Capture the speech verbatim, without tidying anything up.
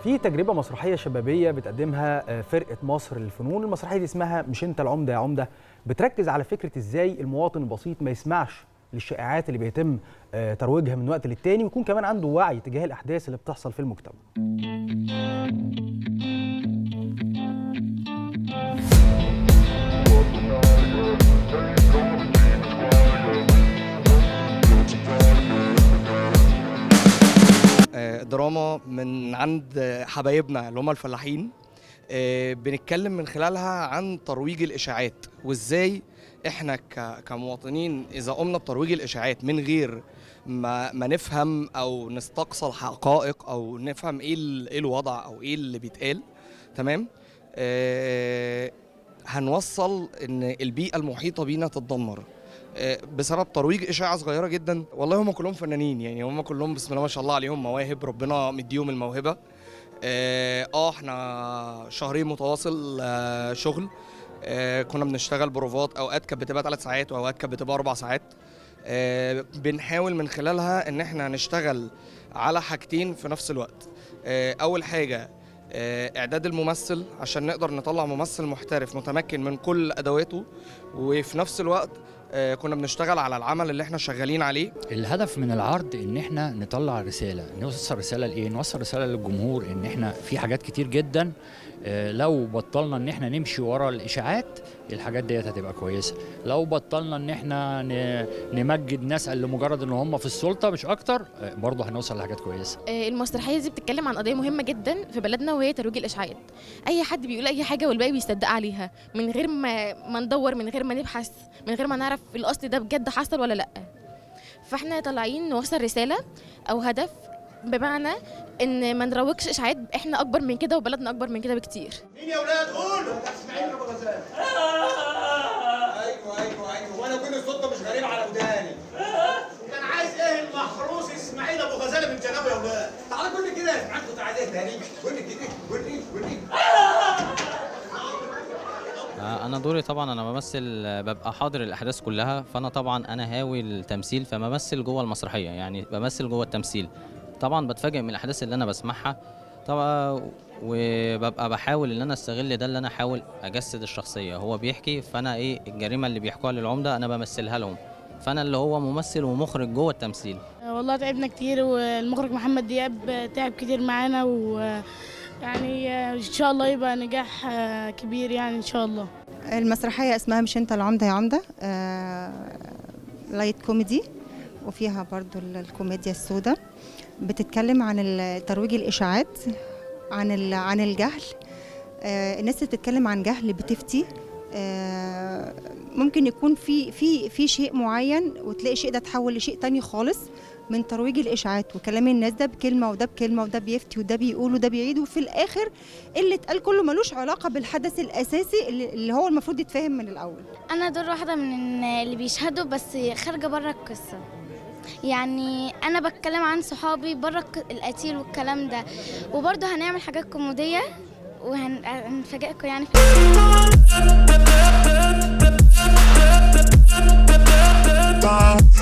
في تجربة مسرحية شبابية بتقدمها فرقة مصر للفنون. المسرحية دي اسمها مش انت العمدة يا عمدة، بتركز على فكرة ازاي المواطن البسيط ما يسمعش للشائعات اللي بيتم ترويجها من وقت للتاني، ويكون كمان عنده وعي تجاه الأحداث اللي بتحصل في المجتمع. دراما من عند حبايبنا اللي هم الفلاحين، بنتكلم من خلالها عن ترويج الإشاعات، وإزاي إحنا كمواطنين إذا قمنا بترويج الإشاعات من غير ما, ما نفهم أو نستقصى الحقائق أو نفهم إيه, إيه الوضع أو إيه اللي بيتقال، تمام؟ آه هنوصل إن البيئة المحيطة بينا تتدمر بسبب ترويج اشاعه صغيره جدا. والله هم كلهم فنانين، يعني هم كلهم بسم الله ما شاء الله عليهم مواهب، ربنا مديهم الموهبه. اه احنا شهرين متواصل آه شغل، آه كنا بنشتغل بروفات، اوقات كانت بتبقى ثلاث ساعات واوقات كانت بتبقى اربع ساعات. آه بنحاول من خلالها ان احنا نشتغل على حاجتين في نفس الوقت. آه اول حاجه آه اعداد الممثل عشان نقدر نطلع ممثل محترف متمكن من كل ادواته، وفي نفس الوقت آه كنا بنشتغل على العمل اللي احنا شغالين عليه. الهدف من العرض ان احنا نطلع رساله، نوصل رساله لايه؟ نوصل رساله للجمهور ان احنا في حاجات كتير جدا آه لو بطلنا ان احنا نمشي ورا الاشاعات الحاجات ديت هتبقى كويسه. لو بطلنا ان احنا نمجد ناس لمجرد ان هم في السلطه مش اكتر، آه برضه هنوصل لحاجات كويسه. المسرحيه دي بتتكلم عن قضيه مهمه جدا في بلدنا، وهي ترويج الاشاعات. اي حد بيقول اي حاجه والباقي بيصدق عليها من غير ما ما ندور، من غير ما نبحث، من غير ما نعرف الاصل ده بجد حصل ولا لا. فاحنا طالعين نوصل رساله او هدف، بمعنى ان ما نروجش اشاعات. احنا اكبر من كده وبلدنا اكبر من كده بكتير. مين يا اولاد قولوا؟ اسماعيل ابو غزال. ايوه ايوه ايوه، وانا كل الصوت ده مش غريب على وداني. وكان عايز ايه المحروس اسماعيل ابو غزال من جنابه يا اولاد؟ تعالى قول لي كده يا اسماعيل، كنت عايز ايه تاني؟ قول لي كده، قول لي قول لي. أنا دوري طبعًا أنا بمثل، ببقى حاضر الأحداث كلها، فأنا طبعًا أنا هاوي التمثيل، فبمثل جوه المسرحية، يعني بمثل جوه التمثيل. طبعًا بتفاجئ من الأحداث اللي أنا بسمعها طبعًا، وببقى بحاول إن أنا أستغل ده، اللي أنا أحاول أجسد الشخصية. هو بيحكي فأنا إيه الجريمة اللي بيحكوها للعمدة أنا بمثلها لهم، فأنا اللي هو ممثل ومخرج جوه التمثيل. والله تعبنا كتير، والمخرج محمد دياب تعب كتير معانا، و يعني ان شاء الله يبقى نجاح كبير يعني ان شاء الله. المسرحيه اسمها مش انت العمده يا عمده، آه لايت كوميدي، وفيها برضو الكوميديا السوداء. بتتكلم عن ترويج الاشاعات، عن عن الجهل. آه الناس اللي بتتكلم عن جهل بتفتي. آه ممكن يكون في في في شيء معين، وتلاقي شيء ده تحول لشيء تاني خالص من ترويج الاشاعات وكلام الناس، ده بكلمه وده بكلمه وده بيفتي وده بيقول وده بيعيد، وفي الاخر اللي اتقال كله ملوش علاقه بالحدث الاساسي اللي هو المفروض يتفهم من الاول. انا دور واحده من اللي بيشهدوا بس خارجه بره القصه، يعني انا بتكلم عن صحابي بره القتيل والكلام ده، وبرضه هنعمل حاجات كوميديه وهنفاجئكم يعني في